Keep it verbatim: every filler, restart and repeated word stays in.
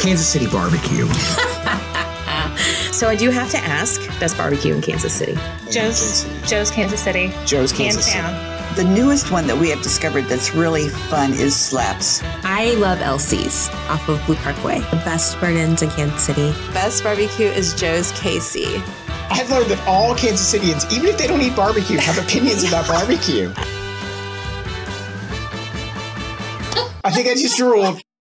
Kansas City barbecue. So I do have to ask, best barbecue in Kansas City? Joe's, Joe's Kansas City. Joe's Kansas Hands City. down. The newest one that we have discovered that's really fun is Slaps. I love L C's off of Blue Parkway. The best burn-ins in Kansas City. Best barbecue is Joe's K C. I've learned that all Kansas Cityans, even if they don't eat barbecue, have opinions about barbecue. I think I just ruled